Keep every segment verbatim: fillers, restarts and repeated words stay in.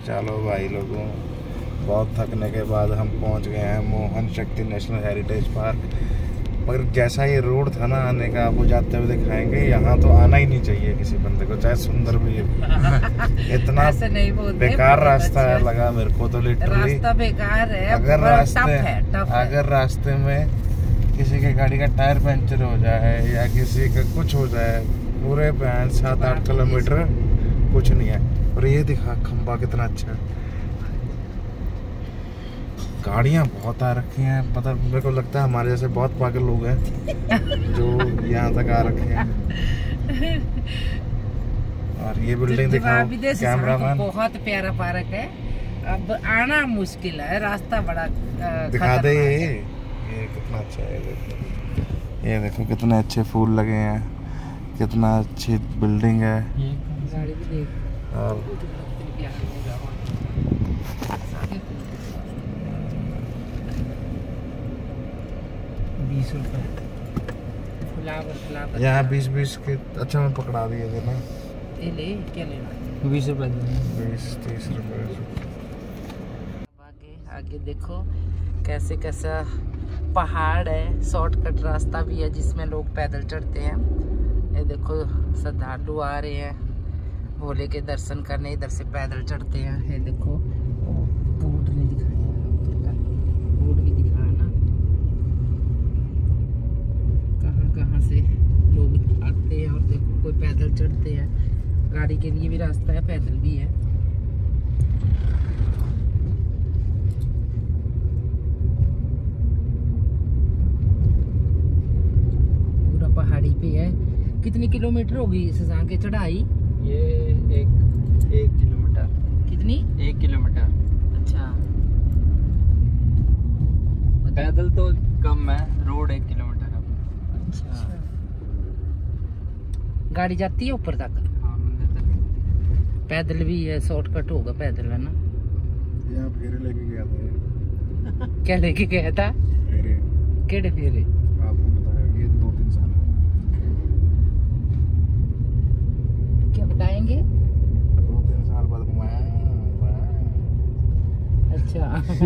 चलो भाई लोगों, बहुत थकने के बाद हम पहुंच गए हैं मोहन शक्ति नेशनल हेरिटेज पार्क। पर जैसा ये रोड था ना आने का, आपको जाते हुए दिखाएंगे। यहाँ तो आना ही नहीं चाहिए किसी बंदे को, चाहे सुंदर भी है। इतना बेकार रास्ता है लगा मेरे को तो, लिटरली रास्ता बेकार है। अगर रास्ते अगर रास्ते में किसी की गाड़ी का टायर पंचर हो जाए या किसी का कुछ हो जाए, पूरे पाँच सात आठ किलोमीटर कुछ नहीं है। और ये दिखा खंबा कितना अच्छा है। गाड़ियाँ बहुत आ रखी हैं, पता मेरे को लगता है हमारे जैसे बहुत पागल लोग हैं जो यहाँ तक आ रखे हैं। और ये बिल्डिंग दिखाओ कैमरामैन। बहुत प्यारा पार्क है, अब आना मुश्किल है, रास्ता बड़ा दिखा दे। ये ये कितना अच्छा है, देखो ये देखो कितने अच्छे फूल लगे हैं, कितना अच्छी बिल्डिंग है। और बीस रुपए यहाँ बीस बीस के। अच्छा मैं पकड़ा दिए थे ना, ये ले क्या लेना, बीस रुपए बीस तीस रुपए। आगे आगे देखो कैसे कैसा पहाड़ है, शॉर्टकट रास्ता भी है जिसमें लोग पैदल चढ़ते हैं। ये देखो श्रद्धालु आ रहे हैं भोले के दर्शन करने, इधर से पैदल चढ़ते हैं। ये देखो बोर्ड नहीं दिखाया, बोर्ड भी दिखाया ना, कहाँ कहाँ से लोग आते हैं। और देखो कोई पैदल चढ़ते हैं, गाड़ी के लिए भी रास्ता है, पैदल भी है। पूरा पहाड़ी पे है। कितनी किलोमीटर होगी सजा के चढ़ाई? ये एक एक किलोमीटर। कितनी? एक किलोमीटर। अच्छा, पैदल तो कम है, रोड एक किलोमीटर है। अच्छा, गाड़ी जाती है ऊपर तक? हाँ, मंदिर तक। पैदल भी है, शॉर्टकट होगा पैदल, है ना? यहाँ फेरे लेके गया था। क्या लेके गया था? फेरे। केड़े फेरे? आपको बताया, ये दो तीन साल क्या बताएंगे? दो तीन साल बाद घुमाया। अच्छा।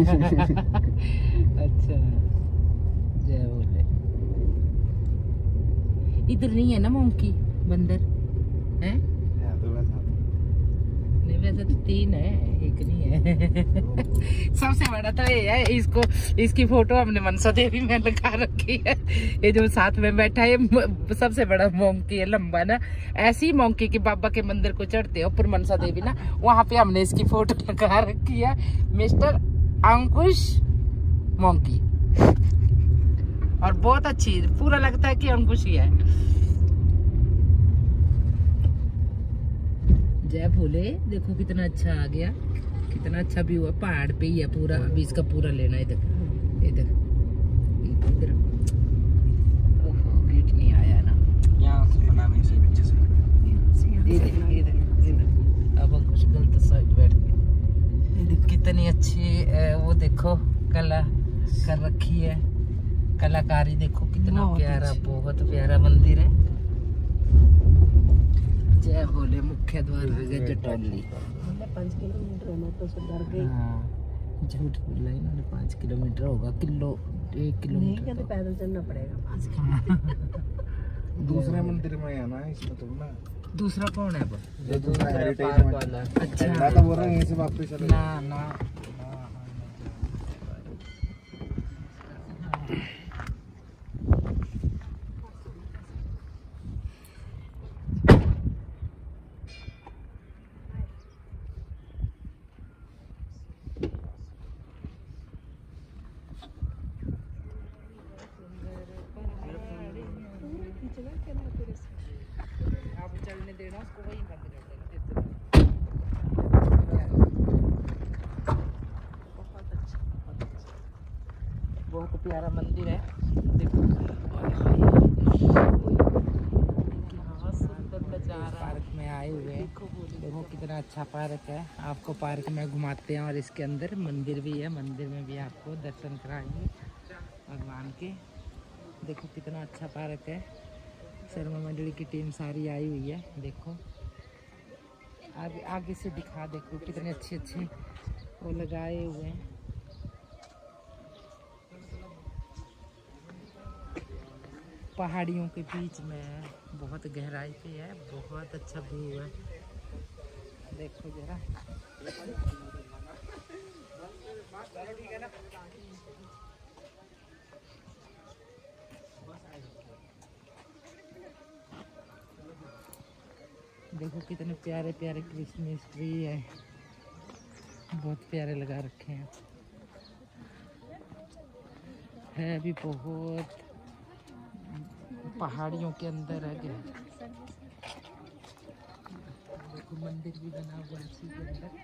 अच्छा, जय बोले। इधर नहीं है ना मोंकी बंदर है? तो वैसा नहीं, वैसे तो तीन है, एक नहीं है। सबसे बड़ा तो ये है, इसको इसकी फोटो हमने मनसा देवी में लगा रखी है। ये जो साथ में बैठा है सबसे बड़ा मोंकी है, लंबा ना। ऐसी मोंकी के बाबा के मंदिर को चढ़ते हो ऊपर मनसा देवी ना, वहाँ पे हमने इसकी फोटो लगा रखी है, मिस्टर अंकुश मोंकी। और बहुत अच्छी, पूरा लगता है कि अंकुश ही है। जय भोले। देखो कितना अच्छा आ गया, कितना अच्छा व्यू है, पहाड़ पे ही है पूरा। अभी इसका पूरा लेना है। इधर इधर इधर गेट नहीं आया ना, यहाँ से बना नहीं से पीछे से। इधर इधर इधर अब कुछ गलत साइड बैठ गए। इधर कितनी अच्छी वो देखो कला कर रखी है, कलाकारी देखो कितना प्यारा, बहुत प्यारा मंदिर है। जय भोले। मुख्य द्वार आगे जटौली। पाँच किलोमीटर है तो सुधर गई। हाँ, झूठ बोला इन्होंने, पाँच किलोमीटर होगा, किलो एक किलोमीटर नहीं, तो पैदल चलना पड़ेगा पाँच किलोमीटर। दूसरे मंदिर में है ना इसमें तो ना। दूसरा कौन है वो? जो दूसरा हेरिटेज वाला। अच्छा, मैं तो बोल रहा हूँ यहीं से वापस चले ना ना। आप चलने देना उसको, वहीं बंद कर देना। बहुत अच्छा, बहुत अच्छा, बहुत प्यारा मंदिर है। देखो सुंदर नजारा, पार्क में आए हुए हैं। देखो कितना अच्छा पार्क है। आपको पार्क में घुमाते हैं और इसके अंदर मंदिर भी है, मंदिर में भी आपको दर्शन कराएंगे भगवान के। देखो कितना अच्छा पार्क है। शर्मा मंडली की टीम सारी आई हुई है। देखो आगे आगे से दिखा, देखो कितने अच्छे अच्छे वो लगाए हुए हैं। पहाड़ियों के बीच में बहुत गहराई पे है, बहुत अच्छा व्यू है। देखो जरा, देखो कितने प्यारे प्यारे क्रिसमस ट्री है, बहुत प्यारे लगा रखे हैं। है भी बहुत पहाड़ियों के अंदर है। देखो मंदिर भी बना हुआ है इसी के अंदर।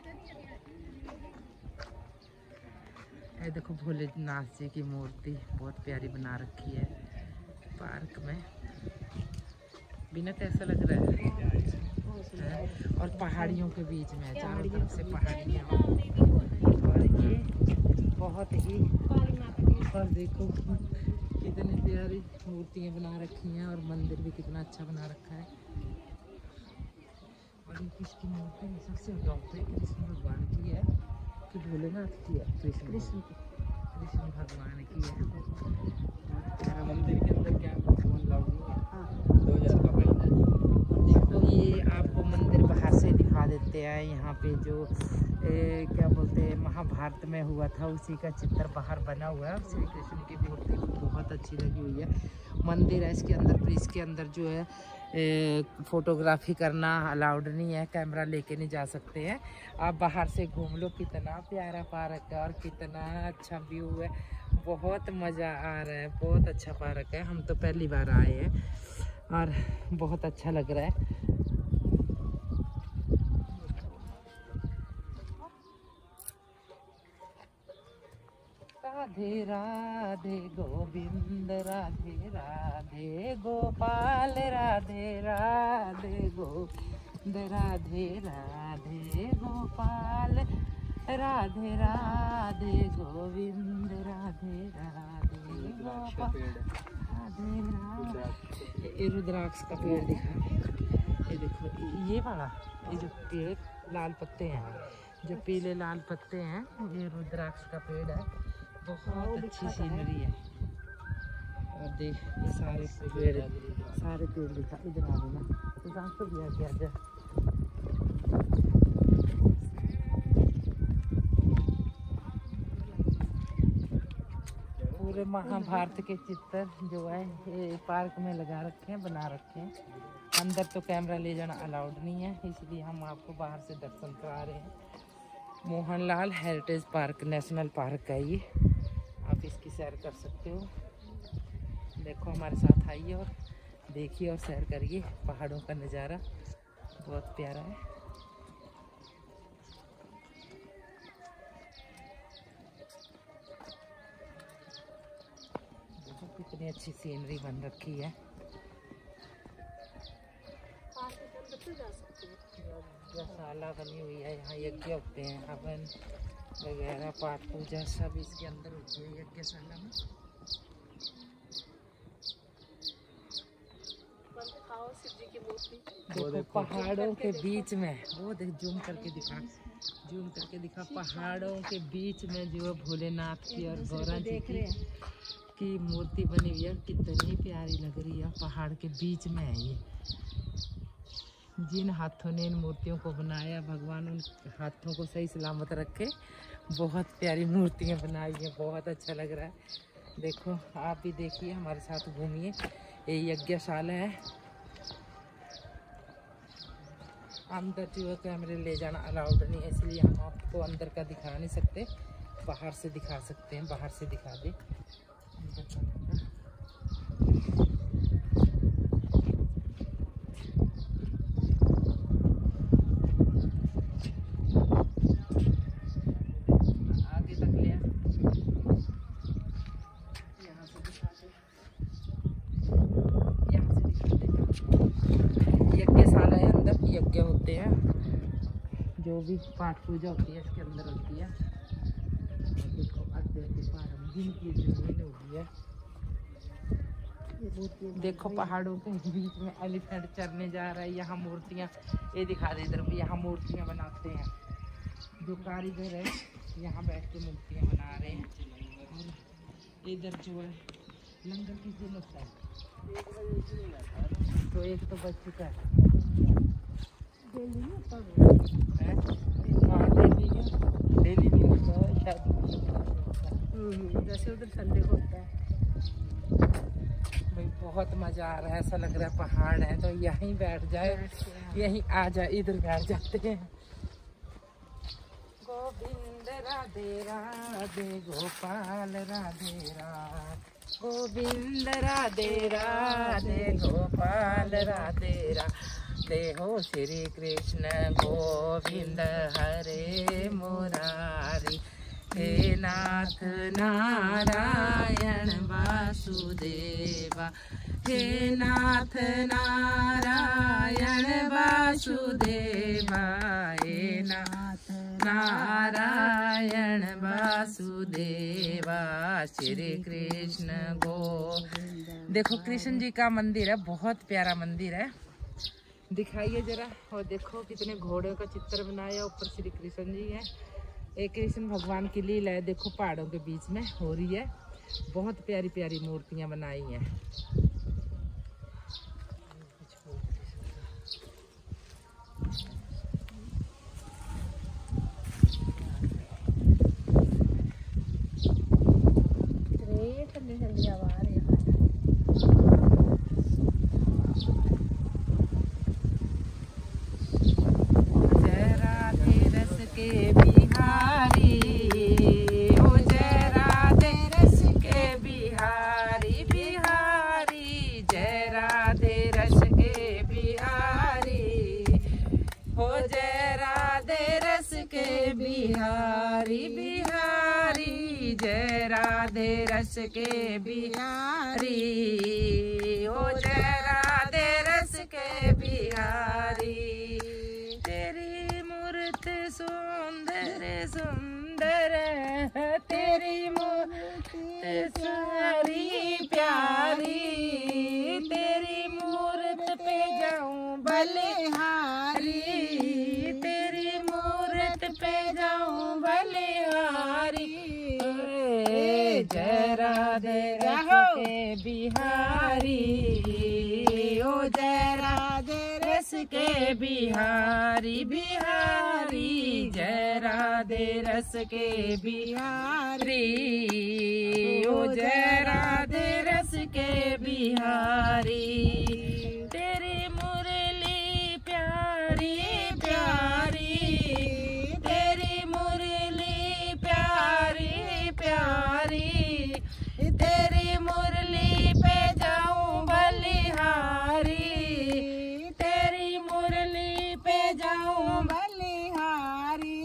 है देखो भोलेनाथ जी की मूर्ति बहुत प्यारी बना रखी है पार्क में। बिना कैसा लग रहा है, है? और पहाड़ियों के बीच में, चारों तरफ से पहाड़ियाँ और ये बहुत ही, और देखो कितनी प्यारी मूर्तियाँ बना रखी हैं और मंदिर भी कितना अच्छा बना रखा है। और ये किसकी मूर्ति है? सबसे टॉप पे कृष्ण भगवान की है कि भोलेनाथ की है? कृष्ण कृष्ण की कृष्ण भगवान की है। मंदिर के अंदर क्या फोन लाउड नहीं है? हाँ, दो हजार का फाइन है। देखो ये आपको मंदिर बाहर से दिखा देते हैं। यहाँ पे जो ए, क्या बोलते हैं, महाभारत में हुआ था उसी का चित्र बाहर बना हुआ है। श्री कृष्ण की मूर्ति बहुत अच्छी लगी हुई है। मंदिर है इसके अंदर, पर इसके अंदर जो है ए, फोटोग्राफी करना अलाउड नहीं है, कैमरा लेके नहीं जा सकते हैं। आप बाहर से घूम लो। कितना प्यारा पार्क है और कितना अच्छा व्यू है, बहुत मज़ा आ रहा है। बहुत अच्छा पार्क है, हम तो पहली बार आए हैं और बहुत अच्छा लग रहा है। राधे राधे गोविंद, राधे राधे गोपाल, राधे राधे गोविंद, राधे राधे गोपाल, राधे राधे गोविंद, राधे राधे गोपाल, राधे राधे। ये रुद्राक्ष का पेड़ दिखा, ये देखो ये वाला, ये जो पेड़ लाल पत्ते हैं, जो पीले लाल पत्ते हैं, ये रुद्राक्ष का पेड़ है। बहुत अच्छी सीनरी है। और देख ये सारे पेड़, सारे पेड़ दिखा। इधर आ देना तो सांस तो दिया क्या जा। पूरे महाभारत के चित्र जो है ये पार्क में लगा रखे हैं, बना रखे हैं। अंदर तो कैमरा ले जाना अलाउड नहीं है, इसलिए हम आपको बाहर से दर्शन करा रहे हैं। Mohanlal heritage park national park है ये, आप इसकी सैर कर सकते हो। देखो हमारे साथ आइए और देखिए और सैर करिए। पहाड़ों का नज़ारा बहुत प्यारा है। देखो कितनी अच्छी सीनरी बन रखी है। गौशाला बनी हुई है, यहाँ यज्ञ होते हैं, हवन वगैरह, पाठ पूजा सब इसके अंदर होती है यज्ञशाला में। देखो पहाड़ों के बीच में, वो देख जूम करके दिखा, जूम करके दिखा, पहाड़ों के बीच में जो भोलेनाथ की और गौरा जी की, की मूर्ति बनी हुई है। कितनी प्यारी लग रही है, पहाड़ के बीच में है ये। जिन हाथों ने इन मूर्तियों को बनाया, भगवान उन हाथों को सही सलामत रखे। बहुत प्यारी मूर्तियां बनाई हैं, बहुत अच्छा लग रहा है। देखो आप भी देखिए, हमारे साथ घूमिए। ये यज्ञशाला है, अंदर जो है कैमरे ले जाना अलाउड नहीं है, इसलिए हम आपको अंदर का दिखा नहीं सकते, बाहर से दिखा सकते हैं। बाहर से दिखा दे। आगे तक ले, यहाँ से दिखा दे, यहाँ से दिखा दे। यज्ञशाला है, अंदर यज्ञ होते हैं, जो भी पाठ पूजा होती है इसके अंदर होती है। देखो अद्वैत पारम जिनकी जमीन होगी है, देखो पहाड़ों के बीच में एलिफेंट चरने जा रहा है। यहाँ मूर्तियाँ, ये दिखा दे इधर, यहाँ मूर्तियाँ बनाते हैं। जो कारीगर है यहाँ बैठ के मूर्तियाँ बना रहे हैं। और इधर जो है लंगर किस दिन होता है, तो एक तो बच चुका है। डेली नहीं होता है, हाँ डेली डेली नहीं होता है शायद, जैसे उधर संडे को होता है। भाई बहुत मज़ा आ रहा है, ऐसा लग रहा है पहाड़ है तो यहीं बैठ जाए, यहीं आ जाए, इधर बैठ जाते हैं। गोविंद राधे राधे गोपाल राधे राधे, गोविंद राधे राधे गोपाल राधे राधे हो श्री कृष्ण गोविंद हरे मुरारी, हे नाथ नारायण वासुदेवा, हे नाथ नारायण वासुदेवा, हे नाथ नारायण वासुदेवा, श्री कृष्ण गो। देखो कृष्ण जी का मंदिर है, बहुत प्यारा मंदिर है, दिखाइए जरा। और देखो कितने घोड़ों का चित्र बनाया, ऊपर श्री कृष्ण जी है। एक कृष्ण भगवान की लीला है, देखो पहाड़ों के बीच में हो रही है। बहुत प्यारी प्यारी मूर्तियां बनाई हैं। ठंडी ठंडी हवा आ रही है। जय राधे रस के बिहारी, ओ जय राधे रस के बिहारी, बिहारी जय राधे रस के बिहारी, हो जय राधे रस के बिहारी, बिहारी जय राधे रस के बिहारी, ओ जय राधे रस के बिहारी। तेरी मूर्त सुंदर सुंदर, तेरी मूर्त सारी प्यारी, तेरी मूर्त पे जाऊं बलिहारी, तेरी मूर्त पे जाऊं बलिहारी, जय राधे रस के बिहारी, ओ जय राधे रस के बिहारी, बिहारी जय राधे रस के बिहारी, ओ जय राधे रस के बिहारी। तेरी मुरली प्यारी प्यारी, तेरी मुरली प्यारी प्यारी, तेरी मुरली पे जाऊं बलिहारी, तेरी मुरली पे जाऊं बलिहारी,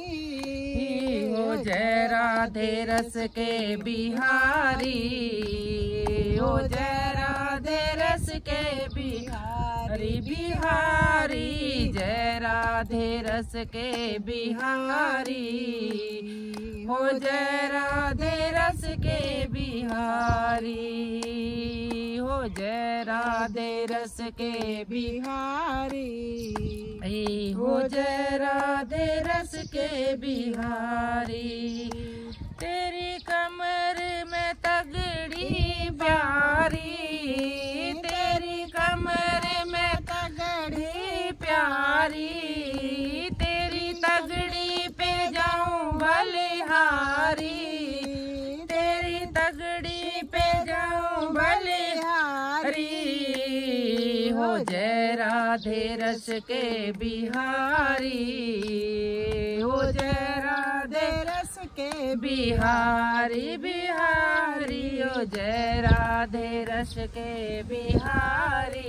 ओ जय राधे रस के बिहारी, ओ जय राधे रस के बिहारी, बिहारी जय राधे रस के बिहारी, हो जय राधे रस के बिहारी, हो जय राधे रस के बिहारी, हो जय राधे रस के बिहारी। तेरी कमर में तगड़ी प्यारी, तेरी कमर में तगड़ी प्यारी, तेरी तगड़ी पे जाऊं बलिहारी, तेरी तगड़ी पे जाऊं बलिहारी, हो जय राधे रस के बिहारी, हो जय राधे रस के बिहारी, बिहारी हो जय राधे रस के बिहारी,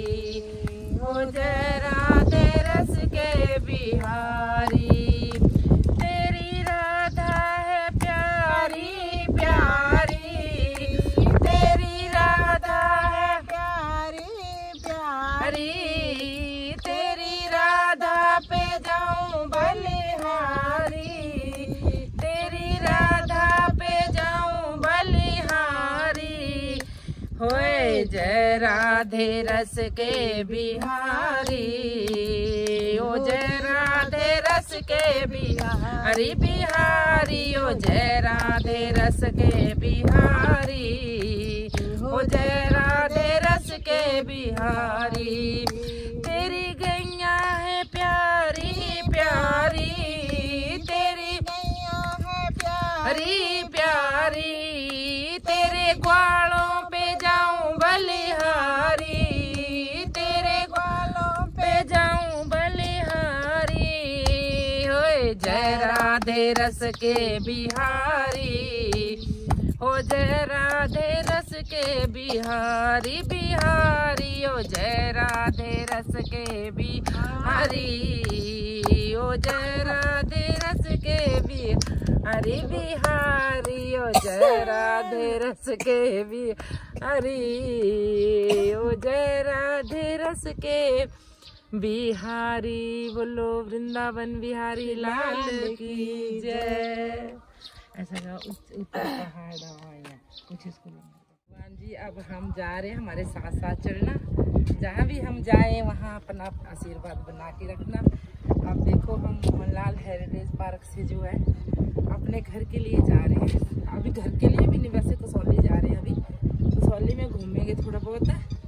हो जय राधे रस के बिहारी। तेरी राधा है प्यारी प्यारी, तेरी राधा है प्यारी प्यारी, तेरी राधा पे जाऊं बलिहारी, तेरी राधा पे जाऊं बलिहारी, होए जय राधे रस के बिहारी, ओ जय राधे रस के बिहारी बिहारी, ओ जय राधे रस के बिहारी, ओ जय राधे रस के बिहारी। तेरी गैया है प्यारी प्यारी, तेरी गैया है प्यारी प्यारी, तेरे ग्वालों पे जाऊं बलिहारी, तेरे ग्वालों पे जाऊं बलिहारी। होए जय राधे रस के बिहारी, हो जय राधे रस के बिहारी बिहारी, ओ जय राधे रस के बिहारी, ओ जय राधे रस के बिहारी बिहारी, ओ जय राधे रस के बिहारी, ओ जय राधे रस के बिहारी। बोलो वृंदावन बिहारी लाल की जय। ऐसा का ऊपर पहाड़ है कुछ इसको। भगवान जी अब हम जा रहे हैं, हमारे साथ साथ चलना, जहाँ भी हम जाए वहाँ अपना आशीर्वाद बना के रखना। अब देखो हम मोहनलाल हेरिटेज पार्क से जो है अपने घर के लिए जा रहे हैं। अभी घर के लिए भी नहीं, वैसे कसौली जा रहे हैं। अभी कसौली में घूमेंगे थोड़ा बहुत,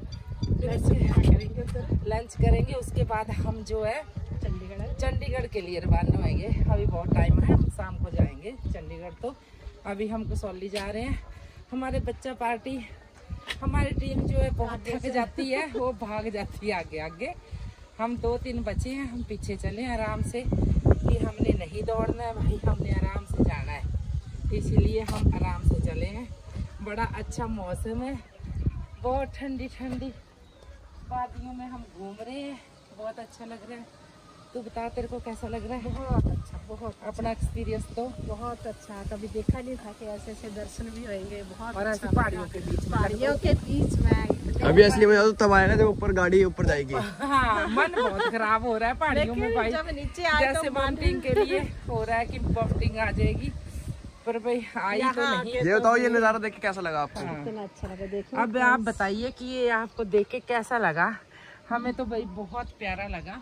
लंच करेंगे, उसके बाद हम जो है चंडीगढ़ चंडीगढ़ के लिए रवाना होंगे। अभी बहुत टाइम है, हम शाम को जाएंगे चंडीगढ़। तो अभी हम कसौली जा रहे हैं। हमारे बच्चा पार्टी, हमारी टीम जो है बहुत थक जाती है, वो भाग जाती है आगे आगे। हम दो तीन बच्चे हैं, हम पीछे चले आराम से, कि हमने नहीं दौड़ना है भाई, हमने आराम से जाना है, इसीलिए हम आराम से चले हैं। बड़ा अच्छा मौसम है, बहुत ठंडी ठंडी वादियों में हम घूम रहे हैं, बहुत अच्छा लग रहा है। तू बता तेरे को कैसा लग रहा है? बहुत अच्छा, बहुत अपना एक्सपीरियंस तो बहुत अच्छा। कभी देखा नहीं था कि ऐसे ऐसे दर्शन भी होंगे। बहुत और अच्छा ऐसे पहाड़ियों के बीच में, पहाड़ियों के बीच में अभी असली में तब आएगा जब ऊपर गाड़ी ऊपर जाएगी। हाँ, मन बहुत खराब हो रहा है पहाड़ियों में भाई। जब नीचे आए जैसे बॉम्बिंग के लिए हो रहा है कि बॉम्बिंग आ जाएगी, पर भाई आई तो नहीं। ये बताओ ये नज़ारा देख के कैसा लगा आपको? कितना अच्छा लगा देखिए। अब आप बताइए कि ये आपको देख के कैसा लगा? हमें तो भाई बहुत प्यारा लगा।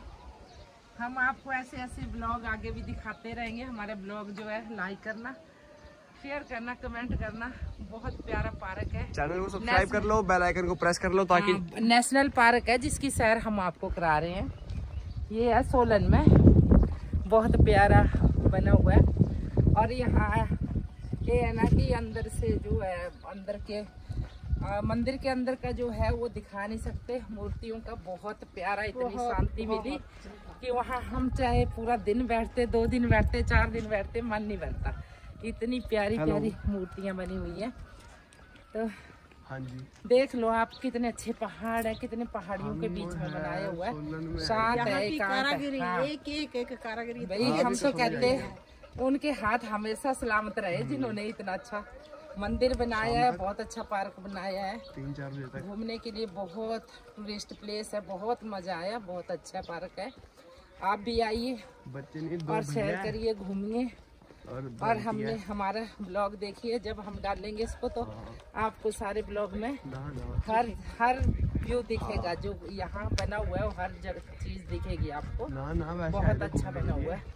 हम आपको ऐसे ऐसे ब्लॉग आगे भी दिखाते रहेंगे। हमारे ब्लॉग जो है लाइक करना, शेयर करना, कमेंट करना। बहुत प्यारा पार्क है। चैनल को सब्सक्राइब कर लो, बेल आइकन को प्रेस कर लो ताकि हाँ, नेशनल पार्क है जिसकी सैर हम आपको करा रहे हैं। ये है सोलन में, बहुत प्यारा बना हुआ है। और यहाँ ये है ना कि अंदर से जो है अंदर के आ, मंदिर के अंदर का जो है वो दिखा नहीं सकते, मूर्तियों का बहुत प्यारा, इतनी शांति मिली कि वहाँ हम चाहे पूरा दिन बैठते, दो दिन बैठते, चार दिन बैठते, मन नहीं भरता। इतनी प्यारी प्यारी मूर्तियाँ बनी हुई हैं। तो हाँ जी, देख लो आप, कितने अच्छे पहाड़ है, कितने पहाड़ियों के बीच में बनाया हुआ है, शांत है, एकांत है। हाँ। एक एक एक कारागिरी भाई हम तो कहते हैं उनके हाथ हमेशा सलामत रहे जिन्होंने इतना अच्छा मंदिर बनाया है, बहुत अच्छा पार्क बनाया है। तीन चार बजे तक घूमने के लिए बहुत टूरिस्ट प्लेस है, बहुत मजा आया, बहुत अच्छा पार्क है। आप भी आइए बच्चे नहीं दो और सैर करिए, घूमिए। और, और हमने हमारा ब्लॉग देखिए, जब हम डालेंगे इसको तो आपको सारे ब्लॉग में हर हर व्यू दिखेगा, जो यहाँ बना हुआ है वो हर जगह चीज दिखेगी आपको। ना ना वैसे बहुत अच्छा बना हुआ है।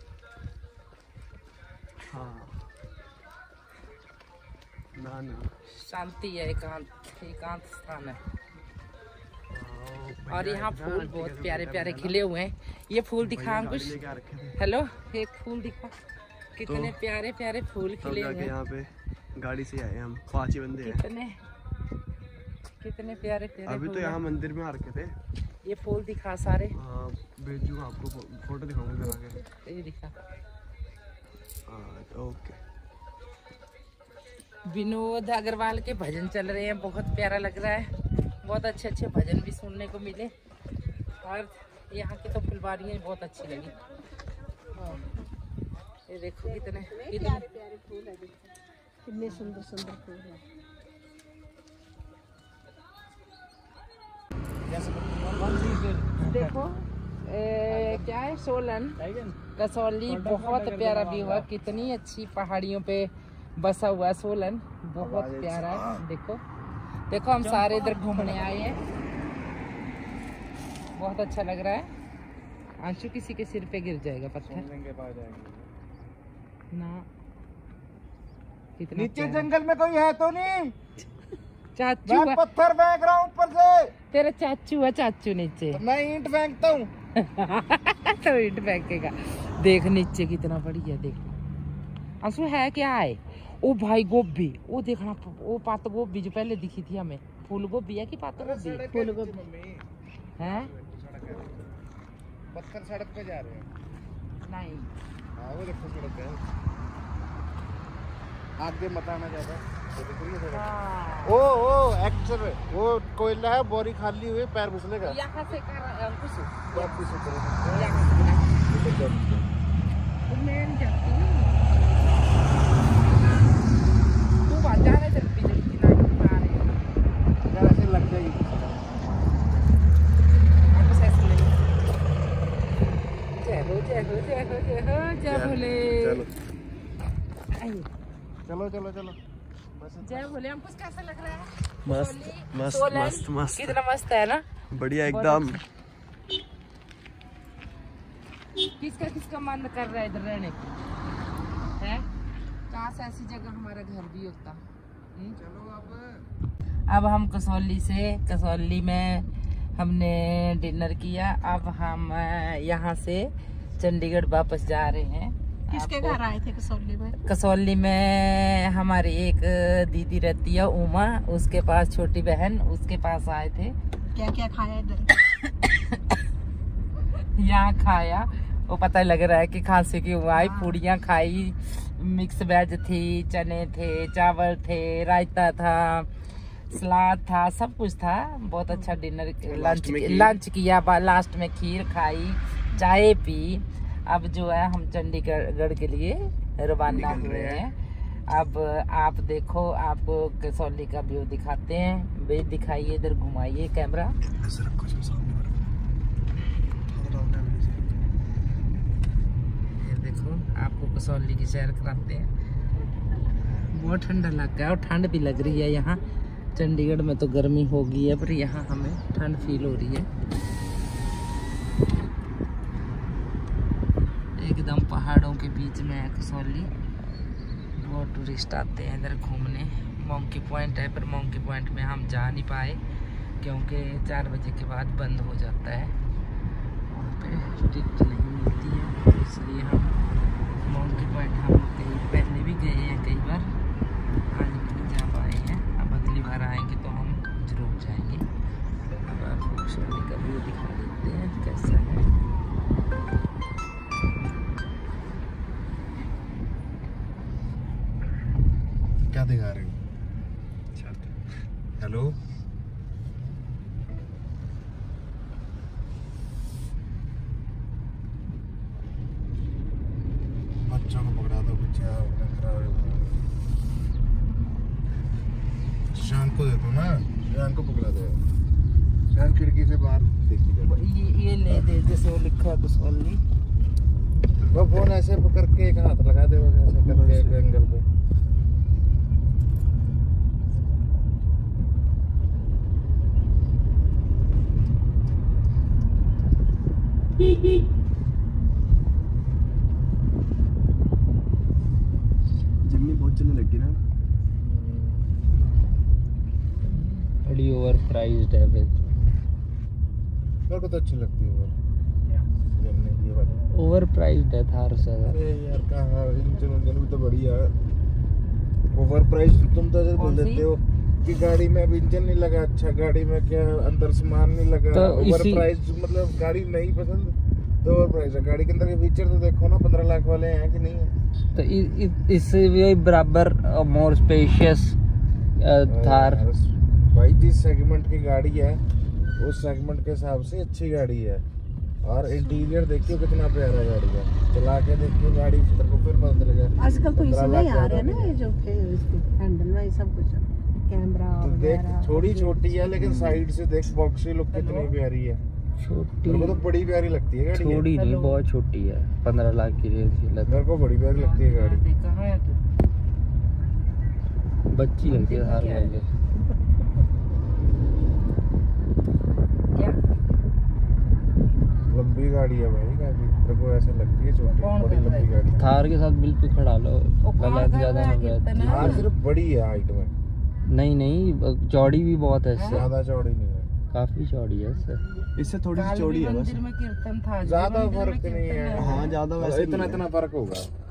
हाँ ना ना शांति है, एकांत एकांत स्थान है। और यहाँ फूल बहुत प्यारे प्यारे खिले हुए हैं। ये फूल दिखा कुछ, हेलो, एक फूल दिखा, कितने तो, प्यारे प्यारे फूल खिले हुए हैं। यहाँ पे गाड़ी से आए हम, पांच ही बंदे हैं। कितने कितने प्यारे प्यारे अभी तो यहाँ मंदिर में आ रखे थे। ये फूल दिखा सारे। हाँ भेजूंगा आपको, फोटो दिखाऊंगा आगे। ये दिखा। ओके। विनोद अग्रवाल के भजन चल रहे हैं, बहुत प्यारा लग रहा है। बहुत अच्छे अच्छे भजन भी सुनने को मिले। और यहाँ की तो फुलवारियाँ बहुत अच्छी लगी। ये देखो कितने कितने प्यारे फूल है, कितने सुंदर सुंदर फूल है। देखो ए, क्या है, सोलन कसौली, बहुत प्यारा व्यू है। कितनी अच्छी पहाड़ियों पे बसा हुआ है सोलन, बहुत प्यारा है। देखो देखो हम सारे इधर घूमने आए हैं, बहुत अच्छा लग रहा है। आंसू किसी के सिर पे गिर जाएगा पत्थर ना। कितना नीचे जंगल में कोई है तो नहीं? चाचू मैं पत्थर फेंक रहा हूँ ऊपर से। तेरा चाचू है, चाचू नीचे। तो मैं ईंट फेंकता हूँ। तो ईंट फेंकेगा। देख नीचे कितना बढ़िया, देख आंसू है क्या है। ओ भाई गोभी, वो देखना, वो पात गोभी जो पहले दिखी थी हमें, फूल गोभी है कि पात गोभी? फूल गोभी है। पत्थर सड़क पे जा रहे हैं। नहीं हाँ वो देखो सड़क है, आगे मत आना ज्यादा। हाँ। ओ ओ एक्चुअल वो कोयला है, बोरी खाली हुई, पैर घुसलेगा। यहाँ से कर अंकुश, वापस उतरो। यहाँ से तो मैं नहीं जाती हूँ। तू बात जा रहे जल्दी जल्दी ना मारे यार ऐसे लग जाएगी। अंकुश ऐसे ले। जय हो जय हो जय हो जय हो जय भोले। चलो आई। चलो चलो चलो। जय भोले। हमको कैसा लग रहा है? मस्त मस्त सोलन, मस्त मस्त, कितना मस्त है ना, बढ़िया एकदम। किसका किसका मन कर रहा है इधर रहने को है? कहाँ से ऐसी जगह हमारा घर भी होता। चलो अब अब हम कसौली से, कसौली में हमने डिनर किया। अब हम यहाँ से चंडीगढ़ वापस जा रहे हैं। किसके घर आए थे कसौली में? कसौली में हमारी एक दीदी रहती है उमा, उसके पास छोटी बहन, उसके पास आए थे। क्या क्या खाया इधर? यहाँ खाया, वो पता लग रहा है कि खांसी की हुआ है। पूड़ियाँ खाई, मिक्स वेज थी, चने थे, चावल थे, रायता था, सलाद था, सब कुछ था। बहुत अच्छा डिनर, लंच लंच किया। लास्ट में खीर खाई, चाय पी। अब जो है हम चंडीगढ़ के लिए रवाना हुए हैं। अब आप देखो, आपको कसौली का व्यू दिखाते हैं। वे दिखाइए, इधर घुमाइए कैमरा। ये देखो, आपको कसौली की सैर कराते हैं। बहुत ठंडा लग गया और ठंड भी लग रही है यहाँ। चंडीगढ़ में तो गर्मी होगी है, पर यहाँ हमें ठंड फील हो रही है। एकदम पहाड़ों के बीच में है कसौली। बहुत टूरिस्ट आते हैं इधर घूमने। मोंकी पॉइंट है, पर मोंकी पॉइंट में हम जा नहीं पाए क्योंकि चार बजे के बाद बंद हो जाता है, वहाँ पे टिकट नहीं मिलती है। इसलिए हम मोंकी पॉइंट हम कहीं पहले भी गए हैं कई बार, आज नहीं जा पाए हैं। अब अगली बार आएंगे तो हम जरूर जाएंगे। अब आपको कसौली का व्यू दिखा देते हैं कैसा है। क्या दिखा रहे हो? हेलो, बच्चों को पकड़ा दो, बच्चा शान को दे दो ना, शान को पकड़ा दो। शान खिड़की से बाहर देखी ये ये ले दे, जैसे वो लिखा है कसौली। वो फोन ऐसे पकड़ के एक हाथ लगा दे, ऐसे करके एक एंगल पे। जिम्मी बहुत चलने लगी ना। बड़ी ओवर प्राइस्ड है। मेरे को तो अच्छी लगती है वो ये वाली। ओवर प्राइस्ड है थार से। अरे यार कहाँ, इंजन इंजन भी तो बढ़िया है। ओवर प्राइस तुम तो ऐसे बोल देते हो कि गाड़ी में अब इंजन नहीं लगा, अच्छा गाड़ी में क्या अंदर सामान नहीं लगा। तो ओवर इसी... प्राइस मतलब गाड़ी नहीं पसंद तो ओवर प्राइस है। गाड़ी के अंदर के फीचर तो देखो ना, पंद्रह लाख वाले हैं कि नहीं है। तो इ, इ, इससे भी बराबर मोर स्पेशियस थार। भाई जिस सेगमेंट की गाड़ी है उस सेगमेंट के हिसाब से अच्छी गाड़ी है। और इंटीरियर देखियो कितना प्यारा गाड़ी है, चला के देखियो गाड़ी तेरे को फिर पता चलेगा। आजकल तो इसमें ही आ रहे हैं ना ये जो हैंडल में सब कुछ, कैमरा तो देख थोड़ी छोटी है लेकिन साइड से देख बॉक्सी लुक कितनी प्यारी है। छोटी मेरे को तो बड़ी प्यारी लगती है गाड़ी। छोटी नहीं, बहुत छोटी है, पंद्रह लाख की रेंज की लगती है। मेरे को बड़ी प्यारी लगती है गाड़ी। बच्ची लगती है थार। लंबी गाड़ी है भाई, काफी तेरे को ऐसे लगती है छोटी, कौन बड़ी कर रहा लंबी है? गाड़ी। थार के साथ बिल्कुल खड़ा लो, कौन गलत कर ज्यादा रहा है हो जाती कीर्तन? है। हाँ सिर्फ बड़ी है हाइट में, नहीं नहीं, चौड़ी भी बहुत है इससे, ज्यादा चौड़ी नहीं है। काफी चौड़ी है इससे। इससे थोड़ी सी काल चौड़ी भी है बस। मंदिर में कीर्तन था, ज्यादा मंदिर में फर्क नहीं कीर्तन है। हाँ ज्यादा वैसे इतना नहीं है। इतना फर्क होगा।